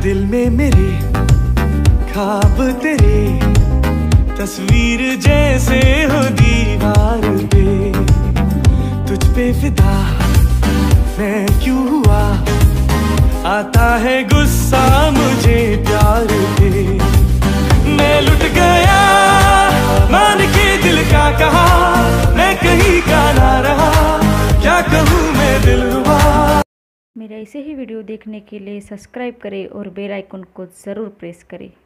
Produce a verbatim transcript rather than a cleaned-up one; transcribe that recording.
दिल में मेरे ख्वाब तेरे, तस्वीर जैसे हो दीवार पे। तुझ पे फिदा मैं क्यों हुआ, आता है गुस्सा मुझे प्यार पे। मैं लुट गया मान के दिल का कहा, मैं कहीं का ना रहा, क्या कहूँ मैं दिलरुबा। मेरा ऐसे ही वीडियो देखने के लिए सब्सक्राइब करें और बेल आइकन को ज़रूर प्रेस करें।